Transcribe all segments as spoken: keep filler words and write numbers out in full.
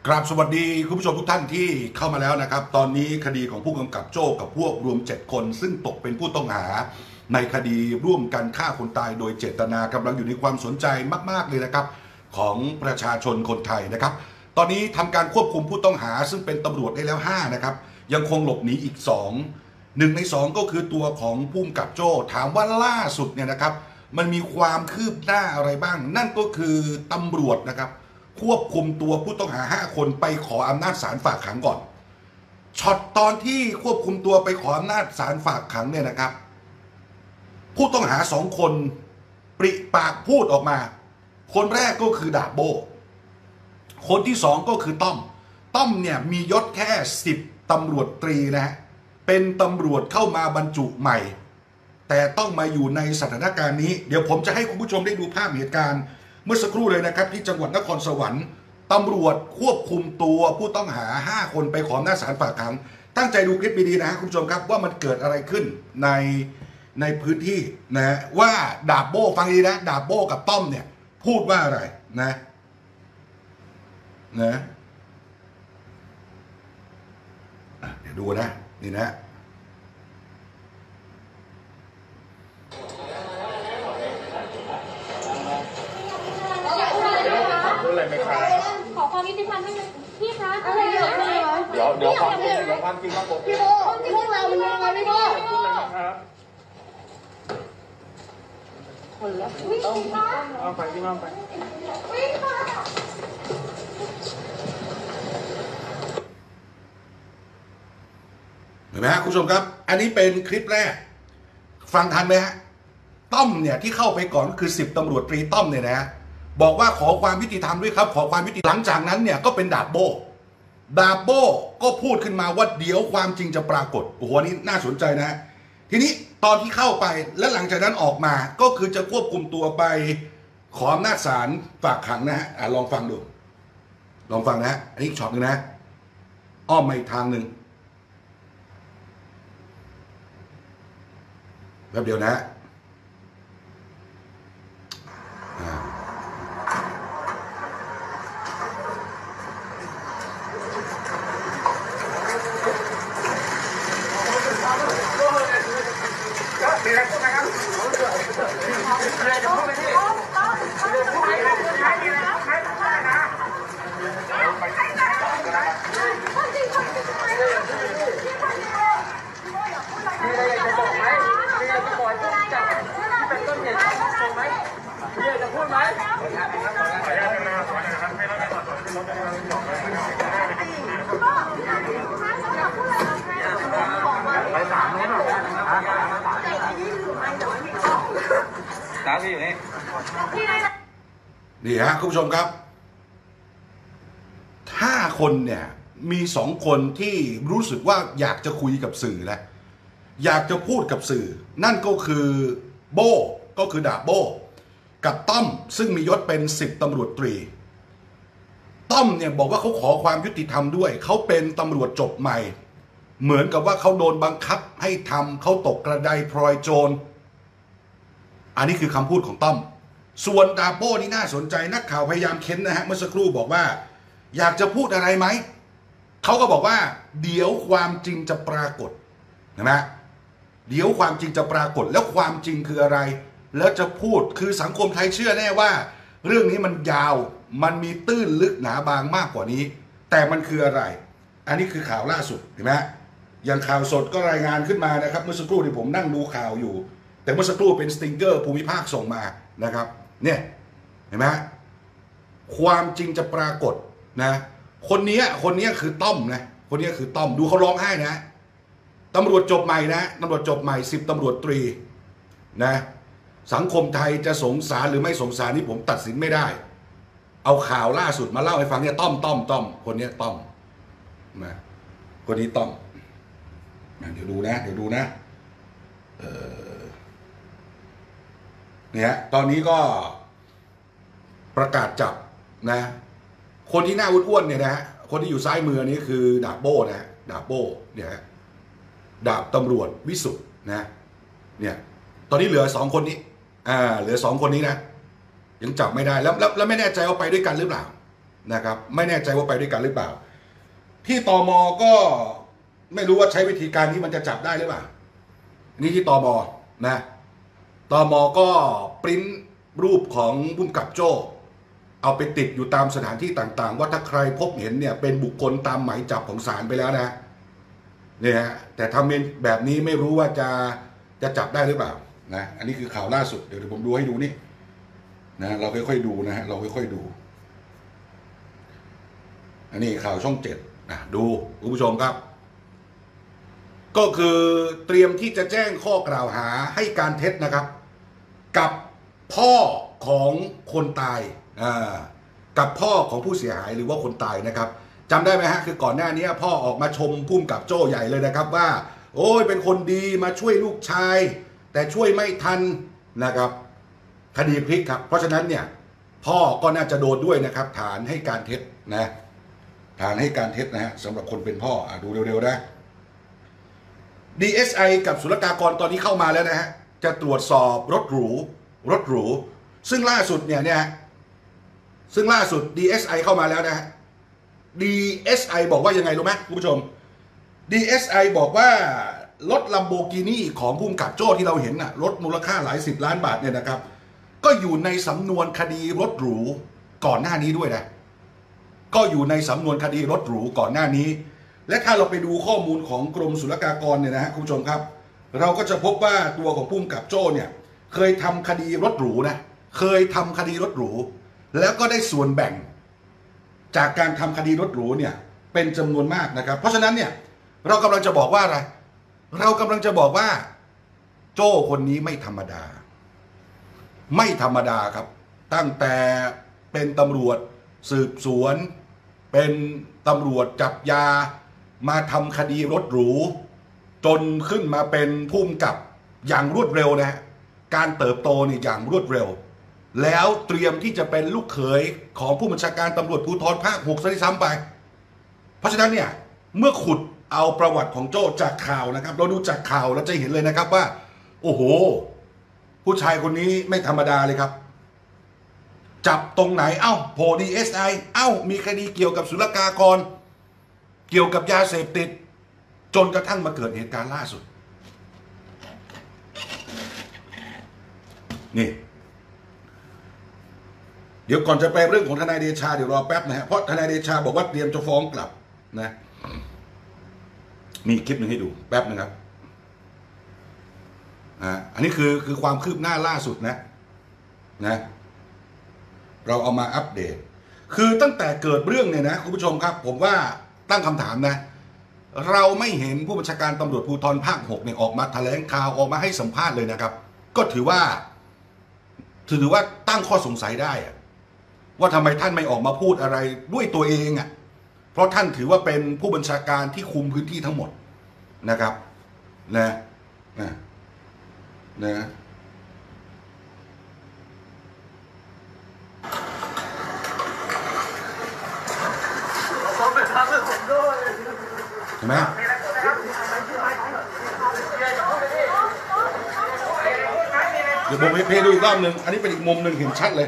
กราบสวัสดีคุณผู้ชมทุกท่านที่เข้ามาแล้วนะครับตอนนี้คดีของผู้กำกับโจ้กับพวกรวมเจ็ดคนซึ่งตกเป็นผู้ต้องหาในคดีร่วมกันฆ่าคนตายโดยเจตนากำลังอยู่ในความสนใจมากๆเลยนะครับของประชาชนคนไทยนะครับตอนนี้ทำการควบคุมผู้ต้องหาซึ่งเป็นตำรวจได้แล้วห้านะครับยังคงหลบหนีอีกสองหนึ่งในสองก็คือตัวของผู้กำกับโจ้ถามว่าล่าสุดเนี่ยนะครับมันมีความคืบหน้าอะไรบ้างนั่นก็คือตำรวจนะครับควบคุมตัวผู้ต้องหาห้าคนไปขออำนาจศาลฝากขังก่อนช็อตตอนที่ควบคุมตัวไปขออำนาจศาลฝากขังเนี่ยนะครับผู้ต้องหาสองคนปริปากพูดออกมาคนแรกก็คือดาบโบคนที่สองก็คือต้อมต้อมเนี่ยมียศแค่สิบตำรวจตรีนะฮะเป็นตำรวจเข้ามาบรรจุใหม่แต่ต้องมาอยู่ในสถานการณ์นี้เดี๋ยวผมจะให้คุณผู้ชมได้ดูภาพเหตุการณ์เมื่อสักครู่เลยนะครับที่จังหวัดนครสวรรค์ตำรวจควบคุมตัวผู้ต้องหาห้าคนไปขออำนาจศาลฝากขังตั้งใจดูคลิปดีๆนะคุณผู้ชมครับว่ามันเกิดอะไรขึ้นในในพื้นที่นะว่าดาบโบ้ฟังดีนะดาบโบ้กับต้อมเนี่ยพูดว่าอะไรนะนะเดี๋ยวดูนะนี่นะอะไรไหมคะขอความยุติธรรมให้พี่คะอะไรเยอะเลยเดี๋ยวเดี๋ยวความจริงเดี๋ยวความจริงครับผมพี่โบพี่โบเราเป็นยังไงพี่โบพูดอะไรนะครับคนละวิ่งสิคะเอาไปวิ่งเอาไปวิ่งค่ะเห็นไหมฮะคุณผู้ชมครับอันนี้เป็นคลิปแรกฟังทันไหมฮะต้อมเนี่ยที่เข้าไปก่อนก็คือสิบตำรวจตรีต้อมเนี่ยนะฮะบอกว่าขอความยุติธรรมด้วยครับขอความยุติธรรมหลังจากนั้นเนี่ยก็เป็นดาบโบดาบโบก็พูดขึ้นมาว่าเดี๋ยวความจริงจะปรากฏโอ้โหนี่น่าสนใจนะทีนี้ตอนที่เข้าไปและหลังจากนั้นออกมาก็คือจะควบคุมตัวไปขออำนาจศาลฝากขังนะฮะลองฟังดูลองฟังนะฮะอันนี้ช็อตนึงนะอ้อมมาอีกทางหนึ่งแป๊บเดียวนะนี่ฮะคุณผู้ชมครับห้าคนเนี่ยมีสองคนที่รู้สึกว่าอยากจะคุยกับสื่อแล้วอยากจะพูดกับสื่อนั่นก็คือโบก็คือดาบโบกับต้อมซึ่งมียศเป็นสิบตำรวจตรีต้อมเนี่ยบอกว่าเขาขอความยุติธรรมด้วยเขาเป็นตำรวจจบใหม่เหมือนกับว่าเขาโดนบังคับให้ทำเขาตกกระไดพลอยโจรอันนี้คือคำพูดของต้อมส่วนดาบโบ้นี่น่าสนใจนักข่าวพยายามเค้นนะฮะเมื่อสักครู่บอกว่าอยากจะพูดอะไรไหมเขาก็บอกว่าเดี๋ยวความจริงจะปรากฏนะเดี๋ยวความจริงจะปรากฏแล้วความจริงคืออะไรแล้วจะพูดคือสังคมไทยเชื่อแน่ว่าเรื่องนี้มันยาวมันมีตื้นลึกหนาบางมากกว่านี้แต่มันคืออะไรอันนี้คือข่าวล่าสุดเห็นไหมอย่างข่าวสดก็รายงานขึ้นมานะครับเมื่อสักครู่ที่ผมนั่งดูข่าวอยู่แต่เมื่อสักครู่เป็นสติงเกอร์ภูมิภาคส่งมานะครับเนี่ยเห็นไหมความจริงจะปรากฏนะคนนี้คนนี้คือต้อมนะคนนี้คือต้อมดูเขาร้องไห้นะตำรวจจบใหม่นะตำรวจจบใหม่สิบตำรวจตรีนะสังคมไทยจะสงสารหรือไม่สงสารนี่ผมตัดสินไม่ได้เอาข่าวล่าสุดมาเล่าให้ฟังเนี่ยต้อมต้อมต้อมคนนี้ต้อมนะคนนี้ต้อมเดี๋ยวดูนะเดี๋ยวดูนะเออเนี่ยตอนนี้ก็ประกาศจับนะคนที่หน้าอ้วนๆเนี่ยนะคนที่อยู่ซ้ายมือนี้คือดาบโบ้นะดาบโบ้เนี่ยดาบตำรวจวิสุทธ์นะเนี่ยตอนนี้เหลือสองคนนี้อ่าเหลือสองคนนี้นะยังจับไม่ได้แล้วแล้วแล้วไม่แน่ใจว่าไปด้วยกันหรือเปล่านะครับไม่แน่ใจว่าไปด้วยกันหรือเปล่าที่ตม.ก็ไม่รู้ว่าใช้วิธีการนี้มันจะจับได้หรือเปล่านี่ที่ตม.นะตม.ก็ปริ้นรูปของผู้กำกับโจ้เอาไปติดอยู่ตามสถานที่ต่างๆว่าถ้าใครพบเห็นเนี่ยเป็นบุคคลตามหมายจับของศาลไปแล้วนะเนี่ยฮะแต่ทำเป็นแบบนี้ไม่รู้ว่าจะจะจับได้หรือเปล่านะอันนี้คือข่าวล่าสุดเดี๋ยวผมดูให้ดูนี่นะเราค่อยๆดูนะฮะเราค่อยๆดูอันนี้ข่าวช่องเจ็ดนะดูคุณผู้ชมครับก็คือเตรียมที่จะแจ้งข้อกล่าวหาให้การเท็จนะครับกับพ่อของคนตายอ่ากับพ่อของผู้เสียหายหรือว่าคนตายนะครับจำได้ไหมฮะคือก่อนหน้านี้พ่อออกมาชมพุ่มกับโจ้ใหญ่เลยนะครับว่าโอ้ยเป็นคนดีมาช่วยลูกชายแต่ช่วยไม่ทันนะครับคดีพลิกครับเพราะฉะนั้นเนี่ยพ่อก็น่าจะโดนด้วยนะครับฐานให้การเท็จนะฐานให้การเท็จนะฮะสำหรับคนเป็นพ่ออ่ะดูเร็วๆนะ ดี เอส ไอ กับศุลกากรตอนนี้เข้ามาแล้วนะฮะจะตรวจสอบรถหรูรถหรูซึ่งล่าสุดเนี่ยเนี่ยซึ่งล่าสุด ดี เอส ไอ เข้ามาแล้วนะฮะ ดี เอส ไอ บอกว่ายังไงรู้ไหมคุณผู้ชม ดี เอส ไอ บอกว่ารถ Lamborghini ของภูมิกับโจ้ที่เราเห็นน่ะรถมูลค่าหลายสิบล้านบาทเนี่ยนะครับก็อยู่ในสำนวนคดีรถหรูก่อนหน้านี้ด้วยนะก็อยู่ในสำนวนคดีรถหรูก่อนหน้านี้และถ้าเราไปดูข้อมูลของกรมศุลกากรเนี่ยนะฮะคุณผู้ชมครับเราก็จะพบว่าตัวของภูมิกับโจ้เนี่ยเคยทำคดีรถหรูนะเคยทำคดีรถหรูแล้วก็ได้ส่วนแบ่งจากการทำคดีรถหรูเนี่ยเป็นจำนวนมากนะครับเพราะฉะนั้นเนี่ยเรากำลังจะบอกว่าอะไรเรากำลังจะบอกว่าโจ้คนนี้ไม่ธรรมดาไม่ธรรมดาครับตั้งแต่เป็นตำรวจสืบสวนเป็นตำรวจจับยามาทำคดีรถหรูจนขึ้นมาเป็นผู้กำกับอย่างรวดเร็วนะฮะการเติบโตนี่อย่างรวดเร็วแล้วเตรียมที่จะเป็นลูกเขยของผู้บัญชาการตำรวจภูธรภาคหกซะด้วยซ้ำไปเพราะฉะนั้นเนี่ยเมื่อขุดเอาประวัติของโจ้จากข่าวนะครับเราดูจากข่าวแล้วจะเห็นเลยนะครับว่าโอ้โหผู้ชายคนนี้ไม่ธรรมดาเลยครับจับตรงไหนเอ้าโผล่ ดี เอส ไอ เอ้ามีคดีเกี่ยวกับศุลกากรเกี่ยวกับยาเสพติดจนกระทั่งมาเกิดเหตุการณ์ล่าสุดนี่เดี๋ยวก่อนจะไปเรื่องของทนายเดชาเดี๋ยวรอแป๊บนะฮะเพราะทนายเดชาบอกว่าเตรียมจะฟ้องกลับนะมีคลิปหนึ่งให้ดูแป๊บนึงครับอ่าอันนี้คือคือความคืบหน้าล่าสุดนะนะเราเอามาอัปเดตคือตั้งแต่เกิดเรื่องเนี่ยนะคุณผู้ชมครับผมว่าตั้งคำถามนะเราไม่เห็นผู้บัญชาการตำรวจภูธรภาคหกเนี่ยออกมาแถลงข่าวออกมาให้สัมภาษณ์เลยนะครับก็ถือว่าถือว่าตั้งข้อสงสัยได้อะว่าทำไมท่านไม่ออกมาพูดอะไรด้วยตัวเองอ่ะเพราะท่านถือว่าเป็นผู้บัญชาการที่คุมพื้นที่ทั้งหมดนะครับนะนะนะเห็นไหมเดี๋ยวผมให้เพลย์ดูอีกรอบหนึ่งอันนี้เป็นอีกมุมหนึ่งเห็นชัดเลย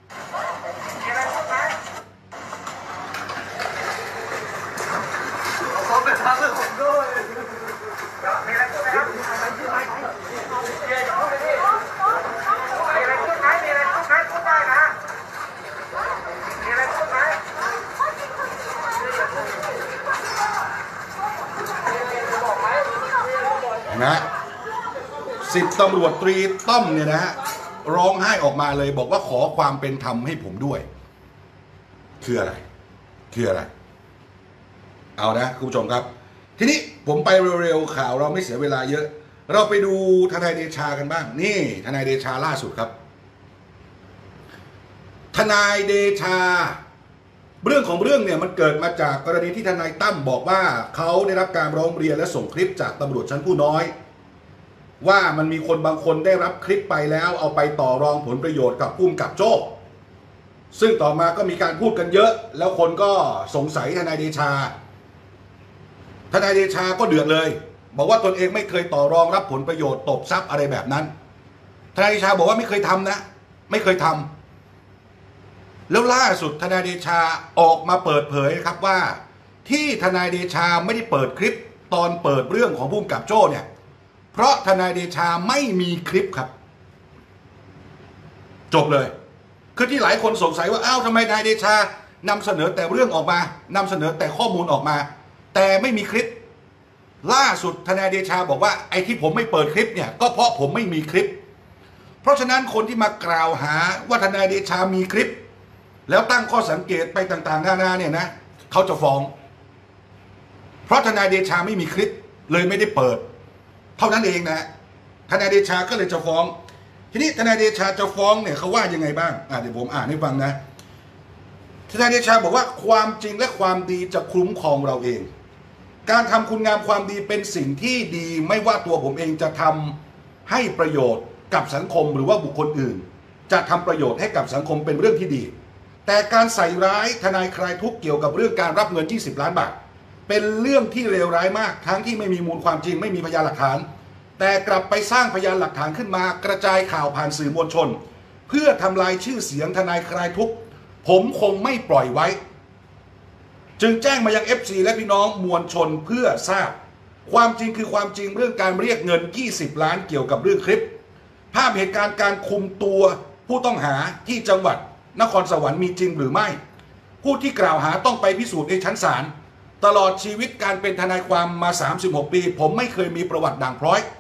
นะสิบตำรวจตรีต้อมเนี่ยนะฮะร้องไห้ออกมาเลยบอกว่าขอความเป็นธรรมให้ผมด้วยคืออะไรคืออะไรเอานะคุณผู้ชมครับทีนี้ผมไปเร็วๆข่าวเราไม่เสียเวลาเยอะเราไปดูทนายเดชากันบ้างนี่ทนายเดชาล่าสุดครับทนายเดชาเรื่องของเรื่องเนี่ยมันเกิดมาจากกรณีที่ทนายตั้มบอกว่าเขาได้รับการร้องเรียนและส่งคลิปจากตำรวจชั้นผู้น้อยว่ามันมีคนบางคนได้รับคลิปไปแล้วเอาไปต่อรองผลประโยชน์กับผู้กำกับโจ้ซึ่งต่อมาก็มีการพูดกันเยอะแล้วคนก็สงสัยทนายเดชาทนายเดชาก็เดือดเลยบอกว่าตนเองไม่เคยต่อรองรับผลประโยชน์ตบทรัพย์อะไรแบบนั้นทนายเดชาบอกว่าไม่เคยทำนะไม่เคยทแล้วล่าสุดทนายเดชาออกมาเปิดเผยครับว่าที่ทนายเดชาไม่ได้เปิดคลิปตอนเปิดเรื่องของภูมิกับโจ้เนี่ยเพราะทนายเดชาไม่มีคลิปครับจบเลยคือที่หลายคนสงสัยว่าอ้าวทำไมทนายเดชานำเสนอแต่เรื่องออกมานำเสนอแต่ข้อมูลออกมาแต่ไม่มีคลิปล่าสุดทนายเดชาบอกว่าไอ้ที่ผมไม่เปิดคลิปเนี่ยก็เพราะผมไม่มีคลิปเพราะฉะนั้นคนที่มากล่าวหาว่าทนายเดชามีคลิปแล้วตั้งข้อสังเกตไปต่างๆนานาเนี่ยนะเขาจะฟ้องเพราะทนายเดชาไม่มีคลิปเลยไม่ได้เปิดเท่านั้นเองนะทนายเดชาก็เลยจะฟ้องทีนี้ทนายเดชาจะฟ้องเนี่ยเขาว่ายังไงบ้างอ่ะเดี๋ยวผมอ่านให้ฟังนะทนายเดชาบอกว่าความจริงและความดีจะคุ้มครองเราเองการทำคุณงามความดีเป็นสิ่งที่ดีไม่ว่าตัวผมเองจะทำให้ประโยชน์กับสังคมหรือว่าบุคคลอื่นจะทำประโยชน์ให้กับสังคมเป็นเรื่องที่ดีแต่การใส่ร้ายทนายคลายทุกข์เกี่ยวกับเรื่องการรับเงินยี่สิบล้านบาทเป็นเรื่องที่เลวร้ายมากทั้งที่ไม่มีมูลความจริงไม่มีพยานหลักฐานแต่กลับไปสร้างพยานหลักฐานขึ้นมากระจายข่าวผ่านสื่อมวลชนเพื่อทำลายชื่อเสียงทนายคลายทุกข์ผมคงไม่ปล่อยไว้จึงแจ้งมายัง เอฟ ซี และพี่น้องมวลชนเพื่อทราบความจริงคือความจริงเรื่องการเรียกเงินยี่สิบล้านเกี่ยวกับเรื่องคลิปภาพเหตุการณ์การคุมตัวผู้ต้องหาที่จังหวัดนครสวรรค์มีจริงหรือไม่ผู้ที่กล่าวหาต้องไปพิสูจน์ในชั้นศาลตลอดชีวิตการเป็นทนายความมาสามสิบหกปีผมไม่เคยมีประวัติด่างพร้อย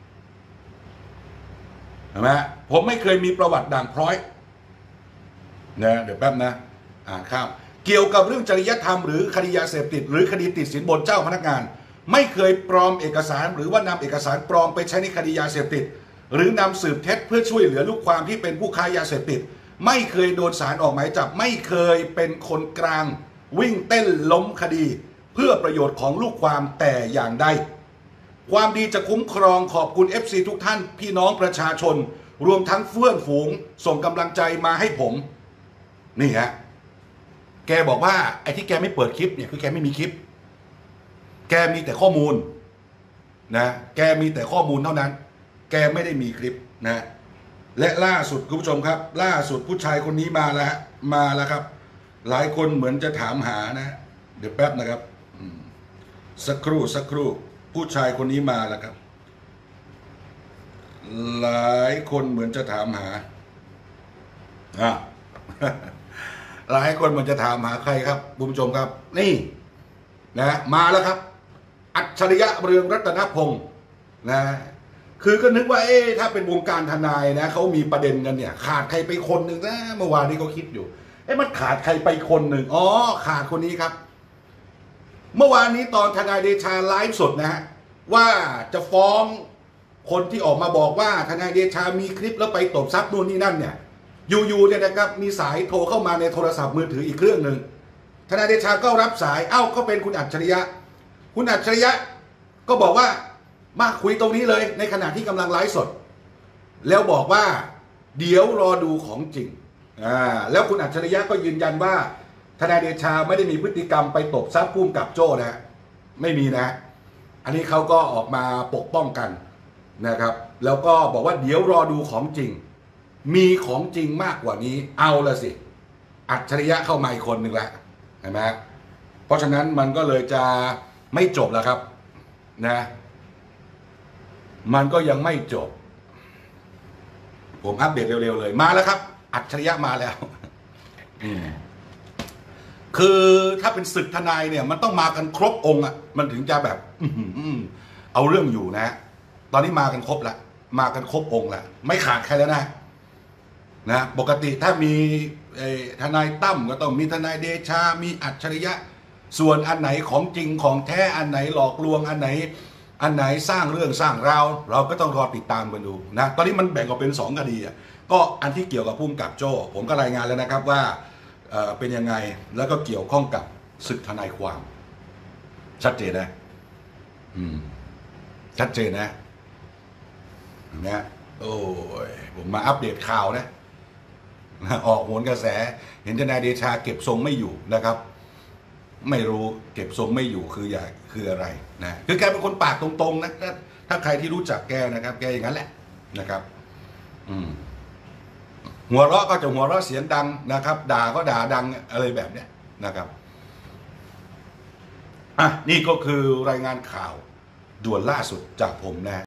เห็นไหมผมไม่เคยมีประวัติด่างพร้อยนะเดี๋ยวแป๊บนะอ่านข้ามเกี่ยวกับเรื่องจริยธรรมหรือคดียาเสพติดหรือคดีติดสินบนเจ้าพนักงานไม่เคยปลอมเอกสารหรือว่านำเอกสารปลอมไปใช้ในคดียาเสพติดหรือนำสืบเท็จเพื่อช่วยเหลือลูกความที่เป็นผู้ค้ายาเสพติดไม่เคยโดนศาลออกหมายจับไม่เคยเป็นคนกลางวิ่งเต้นล้มคดีเพื่อประโยชน์ของลูกความแต่อย่างใดความดีจะคุ้มครองขอบคุณ เอฟ ซี ทุกท่านพี่น้องประชาชนรวมทั้งเพื่อนฝูงส่งกำลังใจมาให้ผมนี่ฮะแกบอกว่าไอ้ที่แกไม่เปิดคลิปเนี่ยคือแกไม่มีคลิปแกมีแต่ข้อมูลนะแกมีแต่ข้อมูลเท่านั้นแกไม่ได้มีคลิปนะและล่าสุดคุณผู้ชมครับล่าสุดผู้ชายคนนี้มาแล้วมาแล้วครับหลายคนเหมือนจะถามหานะเดี๋ยวแป๊บนะครับสักครู่สักครู่ผู้ชายคนนี้มาแล้วครับหลายคนเหมือนจะถามหาอ่ะ หลายคนเหมือนจะถามหาใครครับคุณผู้ชมครับนี่นะมาแล้วครับอัจฉริยะเรืองรัตนพงศ์นะคือก็นึกว่าเอ๊ะถ้าเป็นวงการทนายนะเขามีประเด็นกันเนี่ยขาดใครไปคนหนึ่งนะเมื่อวานนี้เขาคิดอยู่เอ๊ะมันขาดใครไปคนหนึ่งอ๋อขาดคนนี้ครับเมื่อวานนี้ตอนทนายเดชาไลฟ์สดนะฮะว่าจะฟ้องคนที่ออกมาบอกว่าทนายเดชามีคลิปแล้วไปตบทรัพย์นู่นนี่นั่นเนี่ยอยู่ๆเนี่ยนะครับมีสายโทรเข้ามาในโทรศัพท์มือถืออีกเครื่องหนึ่งทนายเดชาก็รับสายเอ้าก็เป็นคุณอัจฉริยะคุณอัจฉริยะก็บอกว่ามาคุยตรงนี้เลยในขณะที่กำลังไลฟ์สดแล้วบอกว่าเดี๋ยวรอดูของจริงอ่าแล้วคุณอัจฉริยะก็ยืนยันว่าทนายเดชาไม่ได้มีพฤติกรรมไปตบทรัพย์ภูมิกับโจ้นะไม่มีนะอันนี้เขาก็ออกมาปกป้องกันนะครับแล้วก็บอกว่าเดี๋ยวรอดูของจริงมีของจริงมากกว่านี้เอาละสิอัจฉริยะเข้ามาอีกคนหนึ่งแล้วเห็นไหมเพราะฉะนั้นมันก็เลยจะไม่จบแล้วครับนะมันก็ยังไม่จบผมอัปเดตเร็วๆเลยมาแล้วครับอัจฉริยะมาแล้วคือถ้าเป็นศึกทนายเนี่ยมันต้องมากันครบองค์อ่ะมันถึงจะแบบเอาเรื่องอยู่นะตอนนี้มากันครบแล้วมากันครบองค์แล้วไม่ขาดใครแล้วนะนะปกติถ้ามีทนายตั้มก็ต้องมีทนายเดชามีอัจฉริยะส่วนอันไหนของจริงของแท้อันไหนหลอกลวงอันไหนอันไหนสร้างเรื่องสร้างราวเราก็ต้องรอติดตามกันดูนะตอนนี้มันแบ่งออกเป็นสองคดีอ่ะก็อันที่เกี่ยวกับภูมิกับโจ้ผมก็รายงานแล้วนะครับว่าเอ่อเป็นยังไงแล้วก็เกี่ยวข้องกับศึกทนายความชัดเจนนะอืมชัดเจนนะนะโอ้ยผมมาอัปเดตข่าวนะออกโหนกระแสเห็นทนายเดชาเก็บทรงไม่อยู่นะครับไม่รู้เก็บทรงไม่อยู่คืออย่างคืออะไรนะคือแกเป็นคนปากตรงๆนะถ้าถ้าใครที่รู้จักแกนะครับแกอย่างนั้นแหละนะครับอืมหัวเราะก็จะหัวเราะเสียงดังนะครับ ด่าก็ด่าดังอะไรแบบเนี้ยนะครับอ่ะนี่ก็คือรายงานข่าวด่วนล่าสุดจากผมนะ